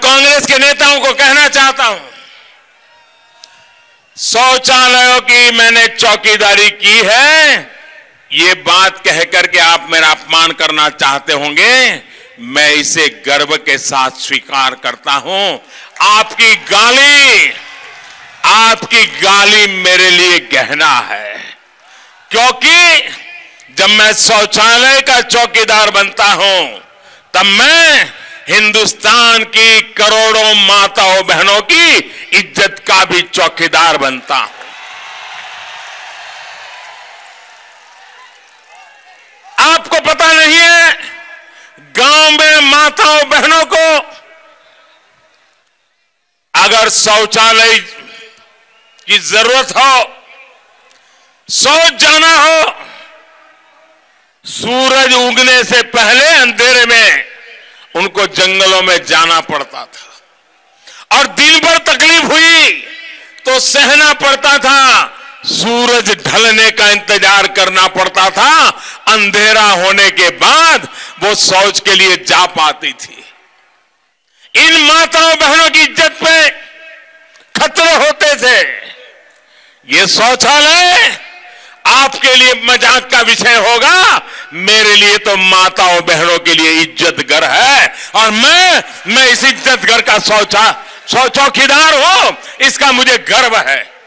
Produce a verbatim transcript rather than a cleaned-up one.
कांग्रेस के नेताओं को कहना चाहता हूं, शौचालयों की मैंने चौकीदारी की है, ये बात कहकर के आप मेरा अपमान करना चाहते होंगे, मैं इसे गर्व के साथ स्वीकार करता हूं। आपकी गाली आपकी गाली मेरे लिए गहना है, क्योंकि जब मैं शौचालय का चौकीदार बनता हूं तब मैं हिंदुस्तान की करोड़ों माताओं बहनों की इज्जत का भी चौकीदार बनता हूं। आपको पता नहीं है, गांव में माताओं बहनों को अगर शौचालय की जरूरत हो, शौच जाना हो, सूरज उगने से पहले अंधेरे में उनको जंगलों में जाना पड़ता था और दिन भर तकलीफ हुई तो सहना पड़ता था, सूरज ढलने का इंतजार करना पड़ता था, अंधेरा होने के बाद वो शौच के लिए जा पाती थी। इन माताओं बहनों की इज्जत पे खतरे होते थे। ये शौचालय आपके लिए मजाक का विषय होगा, मेरे लिए तो माताओं बहनों के लिए इज्जत घर है और मैं मैं इस इज्जत घर का शौचा चौकीदार हूं, इसका मुझे गर्व है।